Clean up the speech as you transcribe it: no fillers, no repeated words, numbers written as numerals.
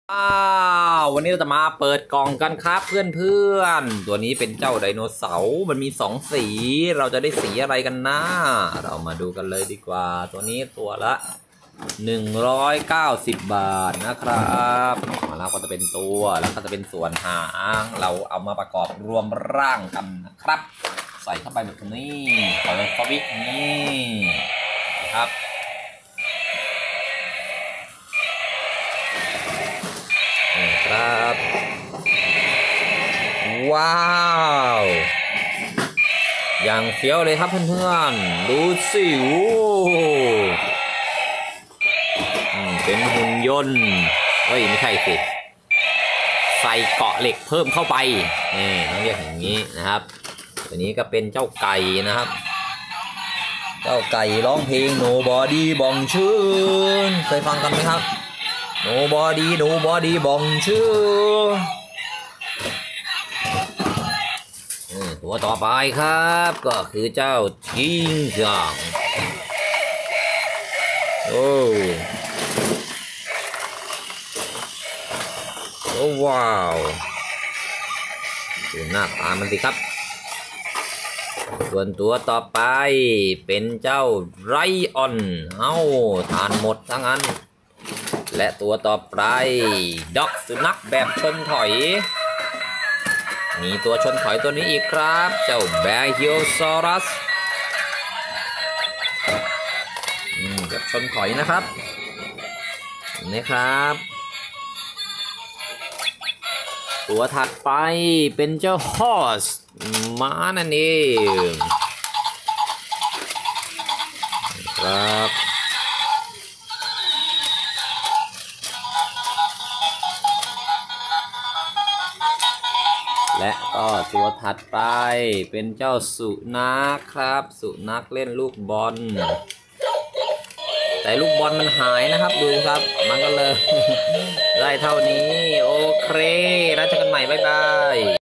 วันนี้เราจะมาเปิดกล่องกันครับเพื่อนๆตัวนี้เป็นเจ้าไดโนเสาร์มันมี2สีเราจะได้สีอะไรกันนะเรามาดูกันเลยดีกว่าตัวนี้ตัวละ190 บาทนะครับแล้วก็จะเป็นตัวแล้วก็จะเป็นส่วนหางเราเอามาประกอบรวมร่างกันนะครับใส่เข้าไปแบบนี้เปิดสวิตช์นี่ครับครับว้าวอย่างเฟี้ยวเลยครับเพื่อนๆดูสิโอ้เป็นหุ่นยนต์เฮ้ยไม่ใช่สิใส่เกาะเหล็กเพิ่มเข้าไปนี่ต้องเรียกอย่างนี้นะครับตัวนี้ก็เป็นเจ้าไก่นะครับเจ้าไก่ร้องเพลง Nobody บองชื่นเคยฟังกันไหมครับNobodyบองชื่อตัวต่อไปครับก็คือเจ้าชิงจังโอ้ว้าวดูหน้าตามันสิครับส่วนตัวต่อไปเป็นเจ้าไรออนทานหมดทั้งนั้นและตัวต่อไปด็อกสุนัขแบบชนถอยมีตัวชนถอยตัวนี้อีกครับเจ้าแบร์ฮิโอซอรัสแบบชนถอยนะครับนี่ครับตัวถัดไปเป็นเจ้าฮอสม้านั่นเองครับและก็ตัวถัดไปเป็นเจ้าสุนัขครับสุนัขเล่นลูกบอลแต่ลูกบอลมันหายนะครับดูครับมันก็เลยได้เท่านี้โอเคแล้วเจอกันใหม่บ๊ายบาย